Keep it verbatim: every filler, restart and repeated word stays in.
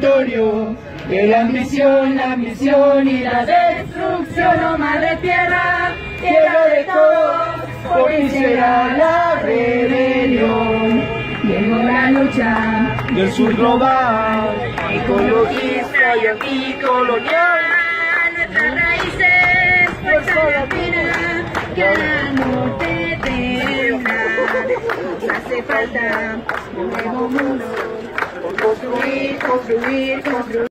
territorio, que la ambición, la ambición y la destrucción, no más de tierra, tierra de todos, por fin será la rebelión. Llegó la lucha del sur global, ecologista y anticolonial, nuestras raíces, fuerza latina, que al norte temblar. Nos hace falta un nuevo mundo, construir, construir, construir.